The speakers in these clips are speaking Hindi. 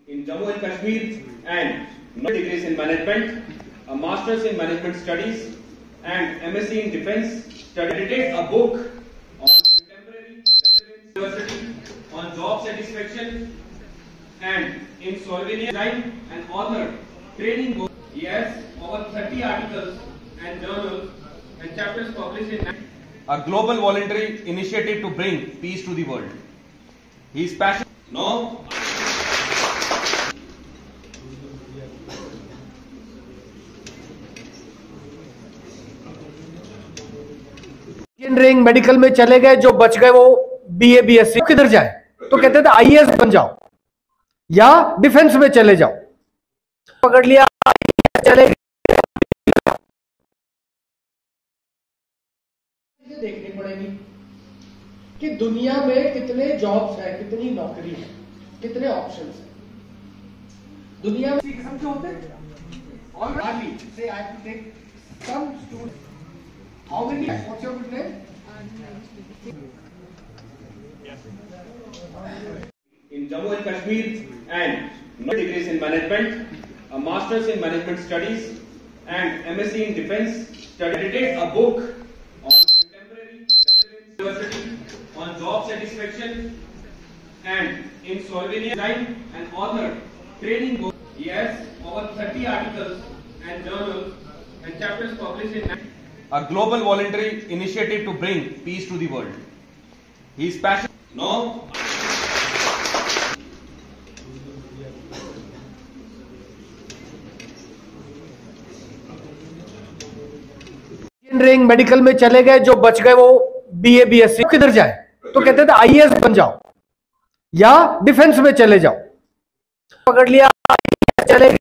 in Jammu and Kashmir and degrees in management, a master's in management studies and MSc in defense. Studied a book on contemporary relevance diversity, on job satisfaction and in Slovenia design and authored training book. He has over 30 articles and journals and chapters published in a global voluntary initiative to bring peace to the world. He is passionate. No. Engineering medical में चले गए, जो बच गए वो बीए बीएससी किधर जाए, तो कहते थे आईएएस बन जाओ या डिफेंस में चले जाओ। पकड़ लिया, चले देखनी पड़ेगी कि दुनिया में कितने जॉब्स है, कितनी नौकरी है, कितने ऑप्शंस है दुनिया में। किस्म के होते हैं ऑलरेडी से I have to take some student. How many? What's your good name? In Jammu and Kashmir and degrees in management, a master's in management studies and MSc in defense. Studied a book on contemporary relevance diversity, on job satisfaction and in Slovenia design and authored training book. He has over 30 articles and journals and chapters published in a global voluntary initiative to bring peace to the world. He is passionate. No. Engineering medical में चले गए, जो बच गए वो बीए बीएससी किधर जाए, तो कहते थे आईएएस बन जाओ या डिफेंस में चले जाओ। पकड़ लिया, चले।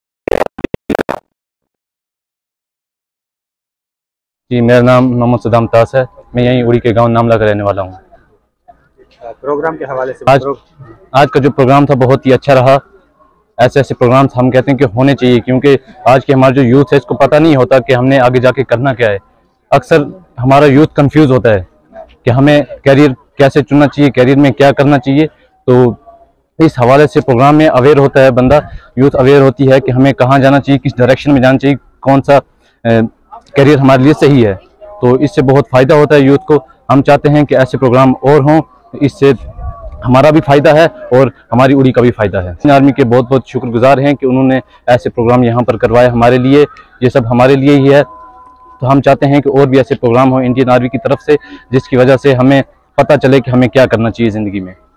जी, मेरा नाम मोहम्मद सदाम तास है। मैं यहीं उड़ी के गांव नामला का रहने वाला हूं। प्रोग्राम के हवाले से आज का जो प्रोग्राम था बहुत ही अच्छा रहा। ऐसे ऐसे प्रोग्राम्स हम कहते हैं कि होने चाहिए, क्योंकि आज के हमारा जो यूथ है इसको पता नहीं होता कि हमने आगे जाके करना क्या है। अक्सर हमारा यूथ कंफ्यूज होता है कि हमें कैरियर कैसे चुनना चाहिए, कैरियर में क्या करना चाहिए। तो इस हवाले से प्रोग्राम में अवेयर होता है बंदा, यूथ अवेयर होती है कि हमें कहाँ जाना चाहिए, किस डायरेक्शन में जाना चाहिए, कौन सा करियर हमारे लिए सही है। तो इससे बहुत फ़ायदा होता है यूथ को। हम चाहते हैं कि ऐसे प्रोग्राम और हों, इससे हमारा भी फ़ायदा है और हमारी उड़ी का भी फ़ायदा है। इंडियन आर्मी के बहुत बहुत शुक्रगुजार हैं कि उन्होंने ऐसे प्रोग्राम यहाँ पर करवाए हमारे लिए। ये सब हमारे लिए ही है। तो हम चाहते हैं कि और भी ऐसे प्रोग्राम हों इंडियन आर्मी की तरफ से, जिसकी वजह से हमें पता चले कि हमें क्या करना चाहिए ज़िंदगी में।